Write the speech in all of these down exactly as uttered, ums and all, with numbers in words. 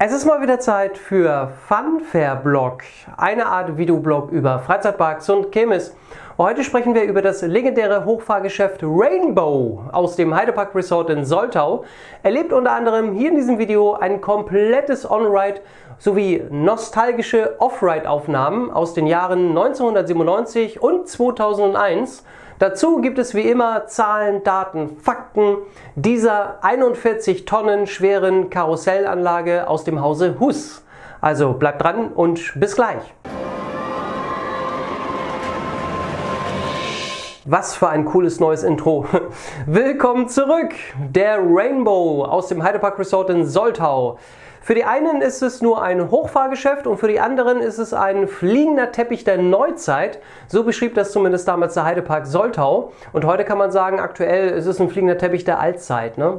Es ist mal wieder Zeit für Funfair Blog, eine Art Videoblog über Freizeitparks und Kirmes. Heute sprechen wir über das legendäre Hochfahrgeschäft Rainbow aus dem Heide-Park Resort in Soltau. Erlebt unter anderem hier in diesem Video ein komplettes On-Ride sowie nostalgische Off-Ride-Aufnahmen aus den Jahren neunzehnhundertsiebenundneunzig und zweitausendeins. Dazu gibt es wie immer Zahlen, Daten, Fakten dieser einundvierzig Tonnen schweren Karussellanlage aus dem Hause Huss. Also bleibt dran und bis gleich. Was für ein cooles neues Intro. Willkommen zurück, der Rainbow aus dem Heide-Park Resort in Soltau. Für die einen ist es nur ein Hochfahrgeschäft und für die anderen ist es ein fliegender Teppich der Neuzeit. So beschrieb das zumindest damals der Heide-Park Soltau. Und heute kann man sagen, aktuell ist es ein fliegender Teppich der Altzeit. Ne?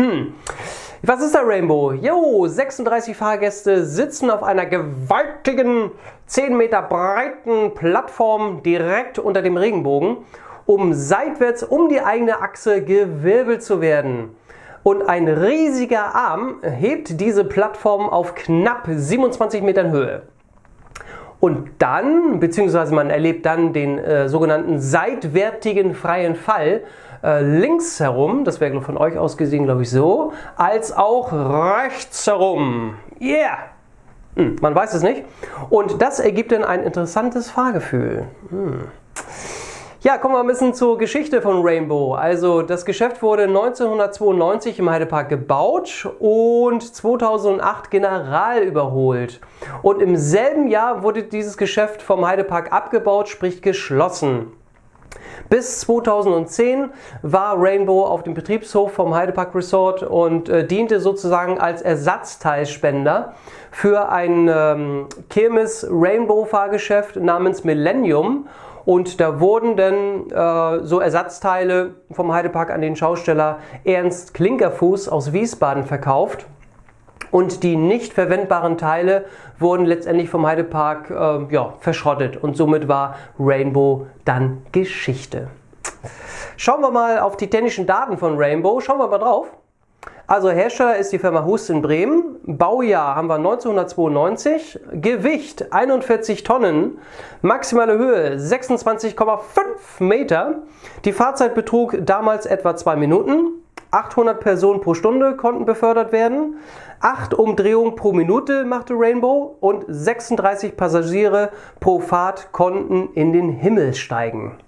Was ist der Rainbow? Jo, sechsunddreißig Fahrgäste sitzen auf einer gewaltigen, zehn Meter breiten Plattform direkt unter dem Regenbogen, um seitwärts um die eigene Achse gewirbelt zu werden. Und ein riesiger Arm hebt diese Plattform auf knapp siebenundzwanzig Metern Höhe. Und dann, beziehungsweise man erlebt dann den äh, sogenannten seitwärtigen freien Fall, äh, links herum, das wäre von euch aus gesehen, glaube ich, so, als auch rechts herum. Yeah! Hm, man weiß es nicht. Und das ergibt dann ein interessantes Fahrgefühl. Hm. Ja, kommen wir ein bisschen zur Geschichte von Rainbow. Also das Geschäft wurde neunzehnhundertzweiundneunzig im Heidepark gebaut und zweitausendacht general überholt. Und im selben Jahr wurde dieses Geschäft vom Heidepark abgebaut, sprich geschlossen. Bis zweitausendzehn war Rainbow auf dem Betriebshof vom Heide-Park Resort und äh, diente sozusagen als Ersatzteilspender für ein ähm, Kirmes-Rainbow-Fahrgeschäft namens Millennium. Und da wurden dann äh, so Ersatzteile vom Heidepark an den Schausteller Ernst Klinkerfuß aus Wiesbaden verkauft. Und die nicht verwendbaren Teile wurden letztendlich vom Heidepark äh, ja, verschrottet. Und somit war Rainbow dann Geschichte. Schauen wir mal auf die technischen Daten von Rainbow. Schauen wir mal drauf. Also Hersteller ist die Firma Huss in Bremen. Baujahr haben wir neunzehnhundertzweiundneunzig. Gewicht einundvierzig Tonnen. Maximale Höhe sechsundzwanzig Komma fünf Meter. Die Fahrzeit betrug damals etwa zwei Minuten. achthundert Personen pro Stunde konnten befördert werden. acht Umdrehungen pro Minute machte Rainbow und sechsunddreißig Passagiere pro Fahrt konnten in den Himmel steigen.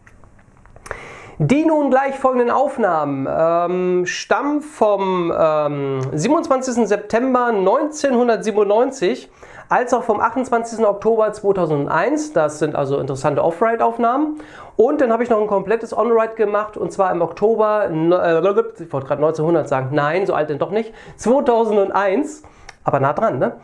Die nun gleich folgenden Aufnahmen ähm, stammen vom ähm, siebenundzwanzigsten September neunzehnhundertsiebenundneunzig als auch vom achtundzwanzigsten Oktober zweitausendeins. Das sind also interessante Off-Ride-Aufnahmen. Und dann habe ich noch ein komplettes On-Ride gemacht und zwar im Oktober, äh, ich wollte gerade neunzehnhundert sagen, nein, so alt denn doch nicht, zweitausendeins. Aber nah dran, ne?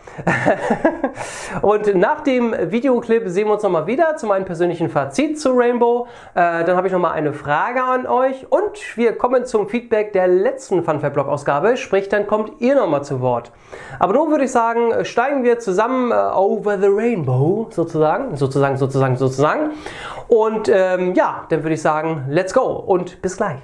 Und nach dem Videoclip sehen wir uns nochmal wieder zu meinem persönlichen Fazit zu Rainbow. Äh, dann habe ich nochmal eine Frage an euch und wir kommen zum Feedback der letzten Funfair-Blog-Ausgabe, sprich dann kommt ihr nochmal zu Wort. Aber nun würde ich sagen, steigen wir zusammen äh, over the Rainbow, sozusagen, sozusagen, sozusagen, sozusagen. Und ähm, ja, dann würde ich sagen, let's go und bis gleich.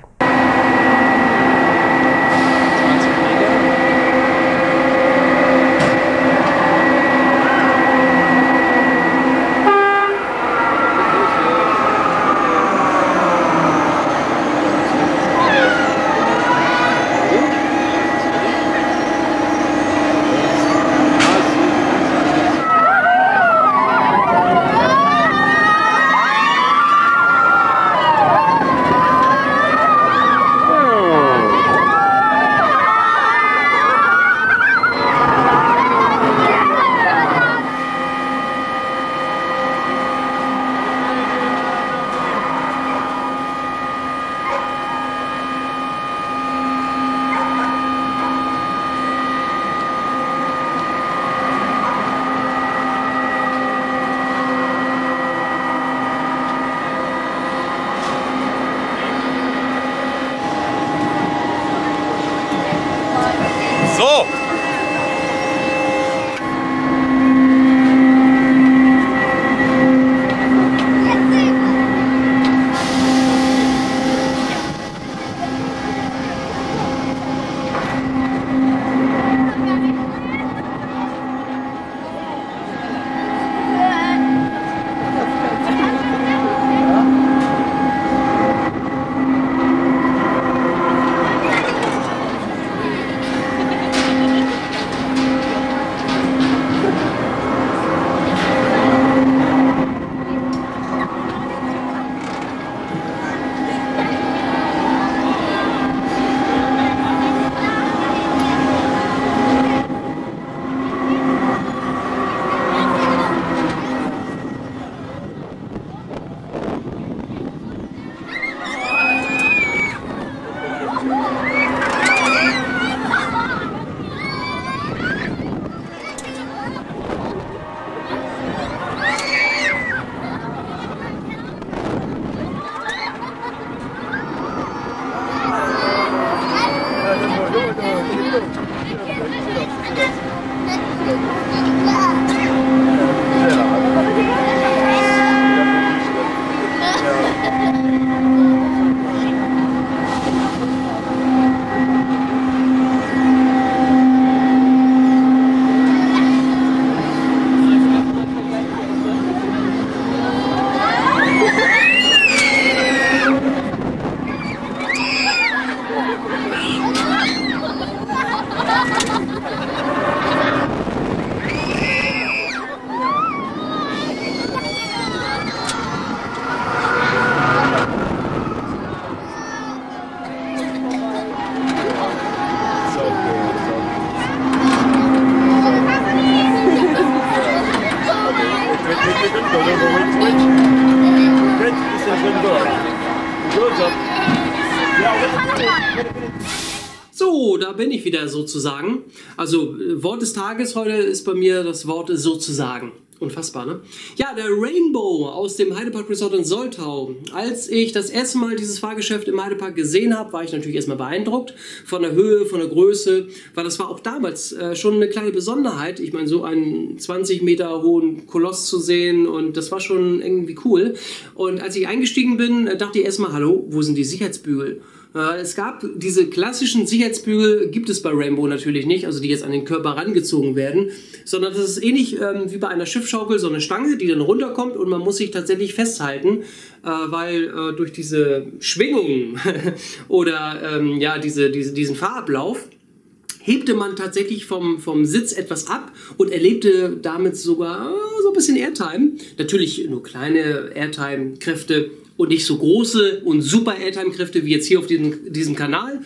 So, da bin ich wieder sozusagen. Also, Wort des Tages heute ist bei mir das Wort sozusagen. Unfassbar, ne? Ja, der Rainbow aus dem Heidepark Resort in Soltau. Als ich das erste Mal dieses Fahrgeschäft im Heidepark gesehen habe, war ich natürlich erstmal beeindruckt von der Höhe, von der Größe, weil das war auch damals äh, schon eine kleine Besonderheit. Ich meine, so einen zwanzig Meter hohen Koloss zu sehen, und das war schon irgendwie cool. Und als ich eingestiegen bin, dachte ich erstmal, hallo, wo sind die Sicherheitsbügel? Es gab diese klassischen Sicherheitsbügel, gibt es bei Rainbow natürlich nicht, also die jetzt an den Körper rangezogen werden, sondern das ist ähnlich ähm, wie bei einer Schiffsschaukel, so eine Stange, die dann runterkommt, und man muss sich tatsächlich festhalten, äh, weil äh, durch diese Schwingungen oder ähm, ja, diese, diese, diesen Fahrablauf hebte man tatsächlich vom, vom Sitz etwas ab und erlebte damit sogar äh, so ein bisschen Airtime. Natürlich nur kleine Airtime-Kräfte und nicht so große und super Airtime-Kräfte wie jetzt hier auf diesem, diesem Kanal.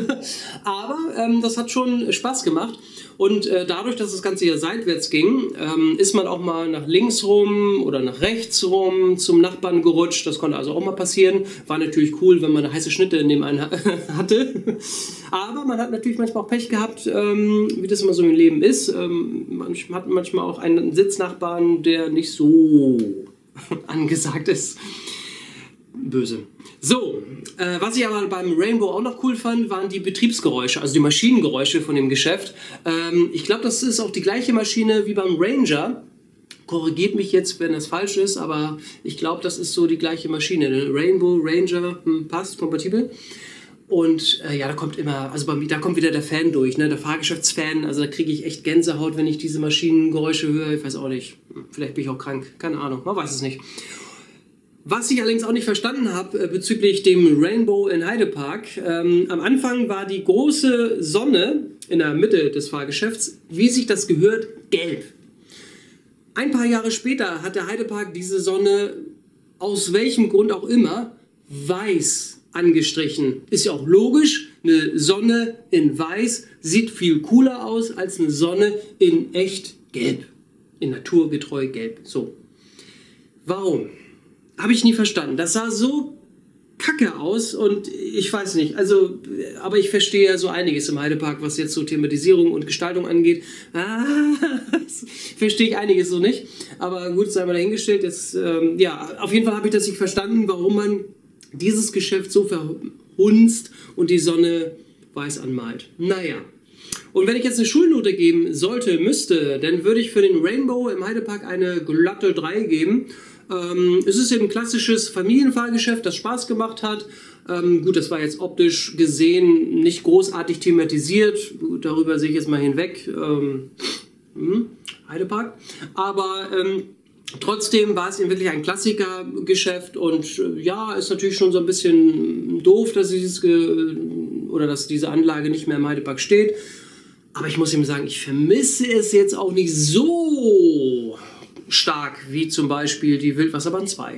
Aber ähm, das hat schon Spaß gemacht. Und äh, dadurch, dass das Ganze hier seitwärts ging, ähm, ist man auch mal nach links rum oder nach rechts rum zum Nachbarn gerutscht. Das konnte also auch mal passieren. War natürlich cool, wenn man eine heiße Schnitte neben einen hatte. Aber man hat natürlich manchmal auch Pech gehabt, ähm, wie das immer so im Leben ist. Ähm, man hat manchmal auch einen Sitznachbarn, der nicht so angesagt ist. Böse. So, äh, was ich aber beim Rainbow auch noch cool fand, waren die Betriebsgeräusche, also die Maschinengeräusche von dem Geschäft. Ähm, ich glaube, das ist auch die gleiche Maschine wie beim Ranger. Korrigiert mich jetzt, wenn das falsch ist, aber ich glaube, das ist so die gleiche Maschine. Rainbow, Ranger, hm, passt, kompatibel. Und äh, ja, da kommt immer, also bei mir, da kommt wieder der Fan durch, ne? Der Fahrgeschäftsfan. Also da kriege ich echt Gänsehaut, wenn ich diese Maschinengeräusche höre. Ich weiß auch nicht, vielleicht bin ich auch krank, keine Ahnung, man weiß es nicht. Was ich allerdings auch nicht verstanden habe äh, bezüglich dem Rainbow in Heidepark, ähm, am Anfang war die große Sonne in der Mitte des Fahrgeschäfts, wie sich das gehört, gelb. Ein paar Jahre später hat der Heidepark diese Sonne, aus welchem Grund auch immer, weiß angestrichen. Ist ja auch logisch, eine Sonne in weiß sieht viel cooler aus als eine Sonne in echt gelb. In naturgetreu gelb. So. Warum? Habe ich nie verstanden. Das sah so kacke aus und ich weiß nicht, also, aber ich verstehe ja so einiges im Heidepark, was jetzt so Thematisierung und Gestaltung angeht. Ah, das verstehe ich einiges so nicht, aber gut, sei mal dahingestellt. Jetzt, ähm, ja, auf jeden Fall habe ich das nicht verstanden, warum man dieses Geschäft so verhunzt und die Sonne weiß anmalt. Naja. Und wenn ich jetzt eine Schulnote geben sollte, müsste, dann würde ich für den Rainbow im Heidepark eine glatte drei geben. Ähm, es ist eben ein klassisches Familienfahrgeschäft, das Spaß gemacht hat. Ähm, gut, das war jetzt optisch gesehen nicht großartig thematisiert. Gut, darüber sehe ich jetzt mal hinweg. Ähm, hm, Heidepark. Aber ähm, trotzdem war es eben wirklich ein Klassikergeschäft und äh, ja, ist natürlich schon so ein bisschen doof, dass dieses Ge oder dass diese Anlage nicht mehr im Heidepark steht. Aber ich muss eben sagen, ich vermisse es jetzt auch nicht so stark wie zum Beispiel die Wildwasserbahn zwei.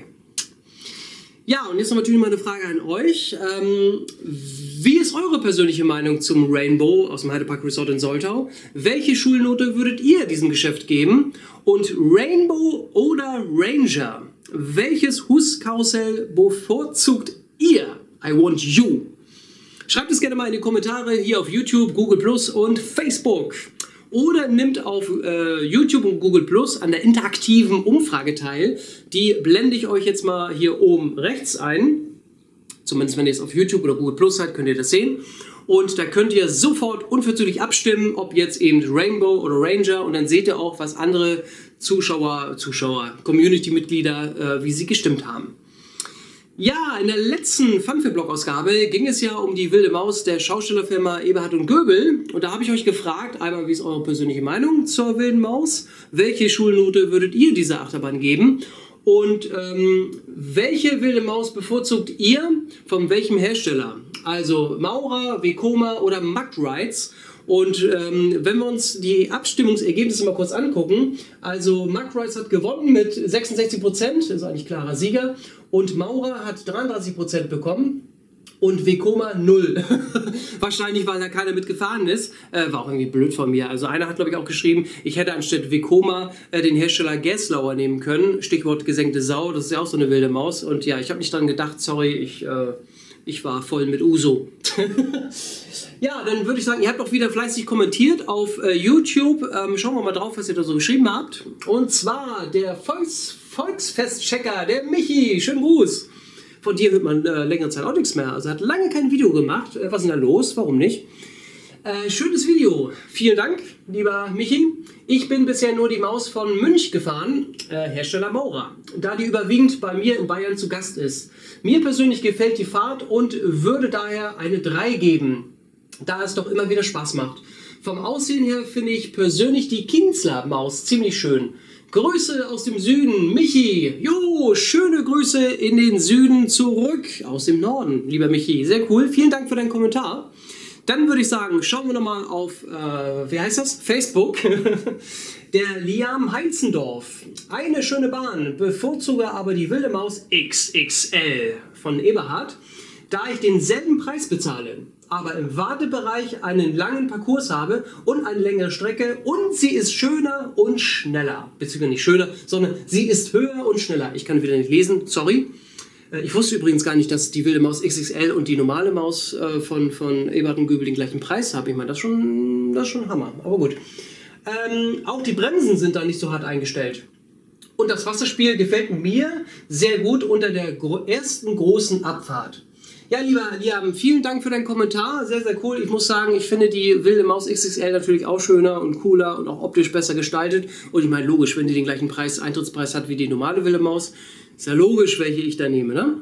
Ja, und jetzt noch natürlich mal eine Frage an euch. Ähm, wie ist eure persönliche Meinung zum Rainbow aus dem Heidepark Resort in Soltau? Welche Schulnote würdet ihr diesem Geschäft geben? Und Rainbow oder Ranger? Welches Huskarussell bevorzugt ihr? I want you. Schreibt es gerne mal in die Kommentare hier auf YouTube, Google Plus und Facebook. Oder nimmt auf äh, YouTube und Google Plus an der interaktiven Umfrage teil. Die blende ich euch jetzt mal hier oben rechts ein. Zumindest wenn ihr es auf YouTube oder Google Plus seid, könnt ihr das sehen. Und da könnt ihr sofort unverzüglich abstimmen, ob jetzt eben Rainbow oder Ranger. Und dann seht ihr auch, was andere Zuschauer, Zuschauer, Community-Mitglieder, äh, wie sie gestimmt haben. Ja, in der letzten Funfair-Blog-Ausgabe ging es ja um die wilde Maus der Schaustellerfirma Eberhard und Göbel. Und da habe ich euch gefragt, einmal, wie ist eure persönliche Meinung zur wilden Maus? Welche Schulnote würdet ihr dieser Achterbahn geben? Und ähm, welche wilde Maus bevorzugt ihr von welchem Hersteller? Also Maurer, Vekoma oder Mack Rides? Und ähm, wenn wir uns die Abstimmungsergebnisse mal kurz angucken, also Mack Rides hat gewonnen mit sechsundsechzig Prozent, das ist eigentlich klarer Sieger, und Maurer hat dreiunddreißig Prozent bekommen und Vekoma null. Wahrscheinlich, weil da keiner mitgefahren ist. Äh, war auch irgendwie blöd von mir. Also einer hat, glaube ich, auch geschrieben, ich hätte anstatt Vekoma äh, den Hersteller Geslauer nehmen können. Stichwort gesenkte Sau, das ist ja auch so eine wilde Maus. Und ja, ich habe nicht dran gedacht, sorry, ich, äh, ich war voll mit Uso. Ja, dann würde ich sagen, ihr habt auch wieder fleißig kommentiert auf äh, YouTube. Ähm, schauen wir mal drauf, was ihr da so geschrieben habt. Und zwar der Volks Volksfestchecker, der Michi. Schönen Gruß. Von dir hört man äh, längere Zeit auch nichts mehr. Also hat lange kein Video gemacht. Äh, was ist denn da los? Warum nicht? Äh, schönes Video. Vielen Dank, lieber Michi. Ich bin bisher nur die Maus von Münch gefahren, äh, Hersteller Maurer, da die überwiegend bei mir in Bayern zu Gast ist. Mir persönlich gefällt die Fahrt und würde daher eine drei geben, da es doch immer wieder Spaß macht. Vom Aussehen her finde ich persönlich die Kienzler Maus ziemlich schön. Grüße aus dem Süden, Michi. Jo, schöne Grüße in den Süden zurück aus dem Norden, lieber Michi. Sehr cool. Vielen Dank für deinen Kommentar. Dann würde ich sagen, schauen wir nochmal auf, äh, wie heißt das? Facebook. Der Liam Heitzendorf. Eine schöne Bahn, bevorzuge aber die wilde Maus X X L von Eberhard, da ich denselben Preis bezahle, aber im Wartebereich einen langen Parcours habe und eine längere Strecke und sie ist schöner und schneller. Beziehungsweise nicht schöner, sondern sie ist höher und schneller. Ich kann wieder nicht lesen, sorry. Ich wusste übrigens gar nicht, dass die wilde Maus X X L und die normale Maus äh, von, von Eberhard und Göbel den gleichen Preis haben. Ich meine, das ist schon, das ist schon Hammer, aber gut. Ähm, auch die Bremsen sind da nicht so hart eingestellt. Und das Wasserspiel gefällt mir sehr gut unter der gro ersten großen Abfahrt. Ja, lieber Liam, vielen Dank für deinen Kommentar, sehr, sehr cool. Ich muss sagen, ich finde die wilde Maus X X L natürlich auch schöner und cooler und auch optisch besser gestaltet. Und ich meine, logisch, wenn die den gleichen Preis, Eintrittspreis hat wie die normale wilde Maus, ist ja logisch, welche ich da nehme, ne?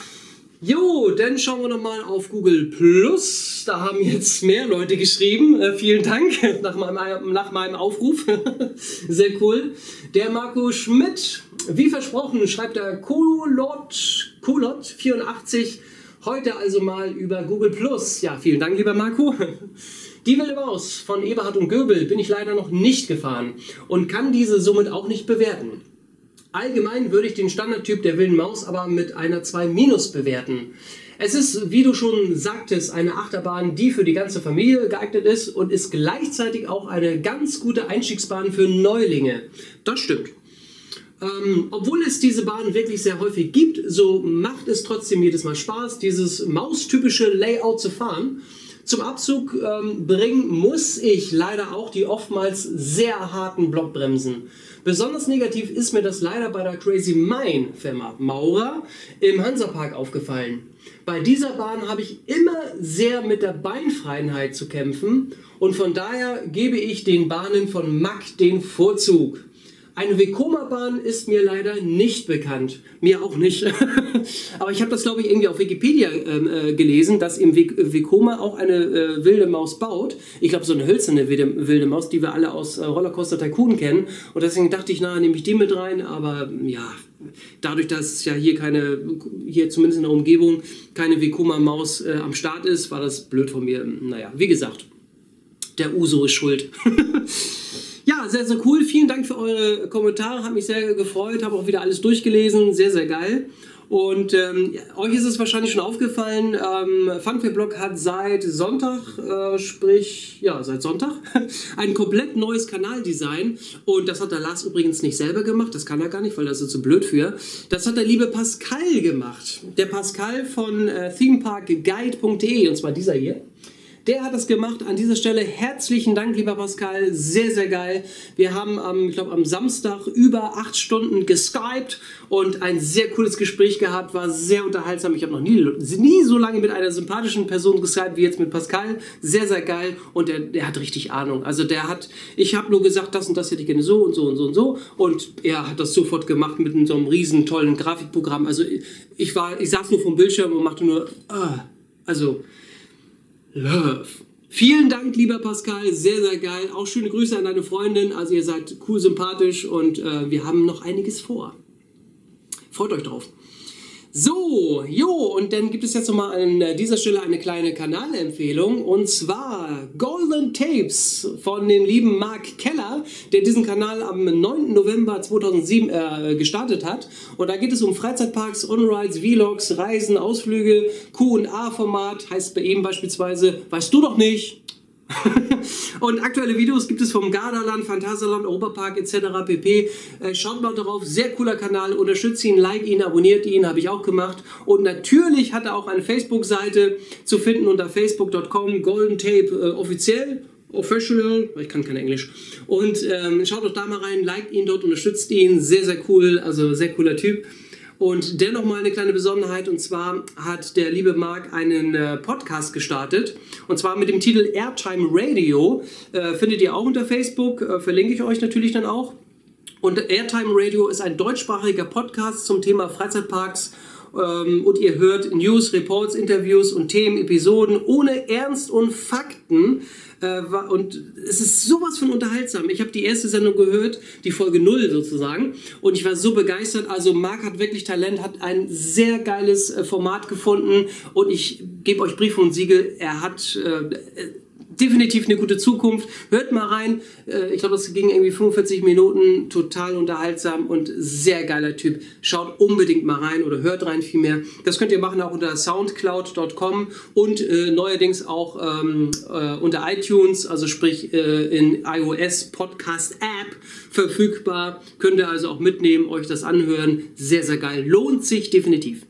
Jo, dann schauen wir nochmal auf Google Plus. Da haben jetzt mehr Leute geschrieben. Äh, vielen Dank nach meinem, nach meinem Aufruf. Sehr cool. Der Marco Schmidt, wie versprochen, schreibt der Kolot, Kolot vierundachtzig heute also mal über Google Plus. Ja, vielen Dank, lieber Marco. Die wilde Maus von Eberhard und Göbel bin ich leider noch nicht gefahren und kann diese somit auch nicht bewerten. Allgemein würde ich den Standardtyp der wilden Maus aber mit einer zwei minus bewerten. Es ist, wie du schon sagtest, eine Achterbahn, die für die ganze Familie geeignet ist und ist gleichzeitig auch eine ganz gute Einstiegsbahn für Neulinge. Das stimmt. Ähm, obwohl es diese Bahn wirklich sehr häufig gibt, so macht es trotzdem jedes Mal Spaß, dieses maustypische Layout zu fahren. Zum Abzug ähm, bringen muss ich leider auch die oftmals sehr harten Blockbremsen. Besonders negativ ist mir das leider bei der Crazy Mine Firma Maurer im Hansapark aufgefallen. Bei dieser Bahn habe ich immer sehr mit der Beinfreiheit zu kämpfen und von daher gebe ich den Bahnen von Mack den Vorzug. Eine Vekoma-Bahn ist mir leider nicht bekannt. Mir auch nicht. Aber ich habe das, glaube ich, irgendwie auf Wikipedia äh, gelesen, dass im Vekoma auch eine äh, wilde Maus baut. Ich glaube, so eine hölzerne wilde, wilde Maus, die wir alle aus äh, Rollercoaster Tycoon kennen. Und deswegen dachte ich, na, nehme ich die mit rein. Aber ja, dadurch, dass ja hier keine, hier zumindest in der Umgebung, keine Vekoma-Maus äh, am Start ist, war das blöd von mir. Naja, wie gesagt, der Uso ist schuld. Ja, sehr, sehr cool. Vielen Dank für eure Kommentare. Hat mich sehr gefreut. Habe auch wieder alles durchgelesen. Sehr, sehr geil. Und ähm, ja, euch ist es wahrscheinlich schon aufgefallen, ähm, Funfair-Blog hat seit Sonntag, äh, sprich, ja, seit Sonntag, ein komplett neues Kanaldesign. Und das hat der Lars übrigens nicht selber gemacht. Das kann er gar nicht, weil er ist zu blöd für. Das hat der liebe Pascal gemacht. Der Pascal von äh, themeparkguide punkt de, und zwar dieser hier. der hat das gemacht. An dieser Stelle herzlichen Dank, lieber Pascal, sehr, sehr geil. Wir haben am, ich glaube, am Samstag über acht Stunden geskypt und ein sehr cooles Gespräch gehabt, war sehr unterhaltsam. Ich habe noch nie, nie so lange mit einer sympathischen Person geskypt wie jetzt mit Pascal. Sehr, sehr geil und der, der hat richtig Ahnung. Also der hat, ich habe nur gesagt, das und das hätte ich gerne so und so und so und so und er hat das sofort gemacht mit so einem riesen tollen Grafikprogramm. Also ich war, ich saß nur vom Bildschirm und machte nur, ah, also Love. Vielen Dank, lieber Pascal, sehr, sehr geil. Auch schöne Grüße an deine Freundin. Also ihr seid cool, sympathisch und äh, wir haben noch einiges vor. Freut euch drauf. So, jo, und dann gibt es jetzt nochmal an dieser Stelle eine kleine Kanalempfehlung und zwar Golden Tapes von dem lieben Mark Keller, der diesen Kanal am neunten November zweitausendsieben äh, gestartet hat. Und da geht es um Freizeitparks, On-Rides, Vlogs, Reisen, Ausflüge, Q und A-Format, heißt bei ihm beispielsweise, weißt du doch nicht. Und aktuelle Videos gibt es vom Gardaland, Phantasialand, Europapark et cetera pp. Äh, schaut mal darauf, sehr cooler Kanal, unterstützt ihn, like ihn, abonniert ihn, habe ich auch gemacht. Und natürlich hat er auch eine Facebook-Seite zu finden unter facebook punkt com, Golden Tape äh, offiziell. Official, ich kann kein Englisch. Und ähm, schaut doch da mal rein, liked ihn dort, unterstützt ihn, sehr, sehr cool, also sehr cooler Typ. Und dennoch mal eine kleine Besonderheit, und zwar hat der liebe Marc einen äh, Podcast gestartet, und zwar mit dem Titel Airtime Radio, äh, findet ihr auch unter Facebook, äh, verlinke ich euch natürlich dann auch. Und Airtime Radio ist ein deutschsprachiger Podcast zum Thema Freizeitparks, ähm, und ihr hört News, Reports, Interviews und Themen, Episoden ohne Ernst und Fakten. Und es ist sowas von unterhaltsam. Ich habe die erste Sendung gehört, die Folge null sozusagen, und ich war so begeistert. Also Marc hat wirklich Talent, hat ein sehr geiles Format gefunden und ich gebe euch Brief und Siegel, er hat äh, definitiv eine gute Zukunft. Hört mal rein. Ich glaube, das ging irgendwie fünfundvierzig Minuten. Total unterhaltsam und sehr geiler Typ. Schaut unbedingt mal rein oder hört rein vielmehr. Das könnt ihr machen auch unter soundcloud punkt com und äh, neuerdings auch ähm, äh, unter iTunes, also sprich äh, in iOS Podcast App verfügbar. Könnt ihr also auch mitnehmen, euch das anhören. Sehr, sehr geil. Lohnt sich definitiv.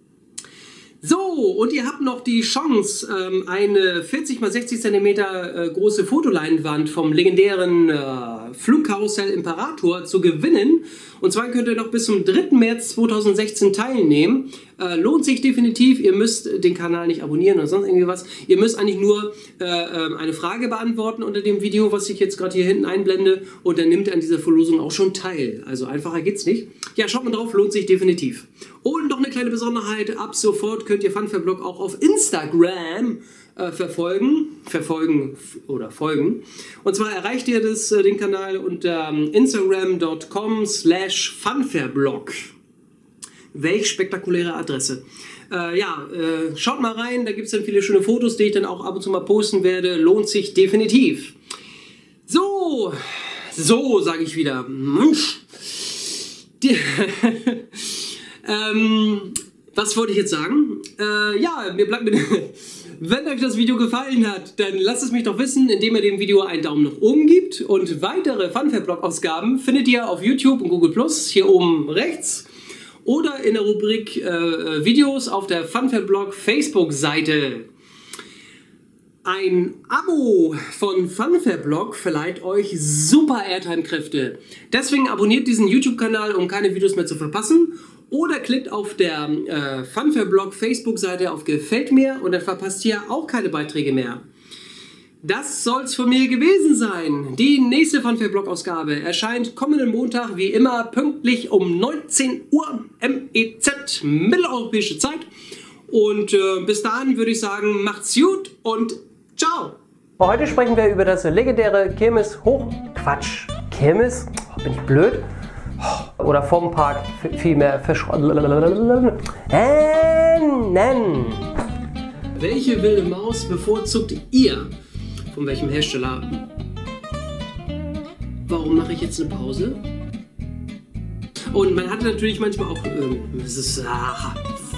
So, und ihr habt noch die Chance, ähm, eine vierzig mal sechzig Zentimeter äh, große Fotoleinwand vom legendären äh, Flugkarussell Imperator zu gewinnen. Und zwar könnt ihr noch bis zum dritten März zweitausendsechzehn teilnehmen. Äh, lohnt sich definitiv. Ihr müsst den Kanal nicht abonnieren oder sonst irgendwie was. Ihr müsst eigentlich nur äh, äh, eine Frage beantworten unter dem Video, was ich jetzt gerade hier hinten einblende. Und dann nimmt ihr an dieser Verlosung auch schon teil. Also einfacher geht's nicht. Ja, schaut mal drauf, lohnt sich definitiv. Und noch eine kleine Besonderheit. Ab sofort könnt ihr Funfair-Blog auch auf Instagram äh, verfolgen. Verfolgen oder folgen. Und zwar erreicht ihr das, äh, den Kanal unter ähm, instagram punkt com slash funfairblog. Welch spektakuläre Adresse. Äh, ja, äh, schaut mal rein, da gibt es dann viele schöne Fotos, die ich dann auch ab und zu mal posten werde. Lohnt sich definitiv. So, so sage ich wieder. Die, ähm, was wollte ich jetzt sagen? Äh, ja, mir bleibt mir... Wenn euch das Video gefallen hat, dann lasst es mich doch wissen, indem ihr dem Video einen Daumen nach oben gibt. Und weitere Funfair-Blog-Ausgaben findet ihr auf YouTube und Google Plus, hier oben rechts. Oder in der Rubrik äh, Videos auf der Funfair-Blog Facebook-Seite. Ein Abo von Funfair-Blog verleiht euch super Airtime-Kräfte. Deswegen abonniert diesen YouTube-Kanal, um keine Videos mehr zu verpassen. Oder klickt auf der äh, Funfair-Blog Facebook-Seite auf Gefällt mir und dann verpasst ihr auch keine Beiträge mehr. Das soll's von mir gewesen sein. Die nächste Funfair-Blog-Ausgabe erscheint kommenden Montag wie immer pünktlich um neunzehn Uhr M E Z, mitteleuropäische Zeit. Und äh, bis dahin würde ich sagen, macht's gut und ciao. Heute sprechen wir über das legendäre Kirmes-Hoch... Quatsch. Kirmes? Oh, bin ich blöd? Oder vom Park vielmehr verschrotten. Nennen. Welche wilde Maus bevorzugt ihr? Von welchem Hersteller? Warum mache ich jetzt eine Pause? Und man hat natürlich manchmal auch... Äh, es ist, ah,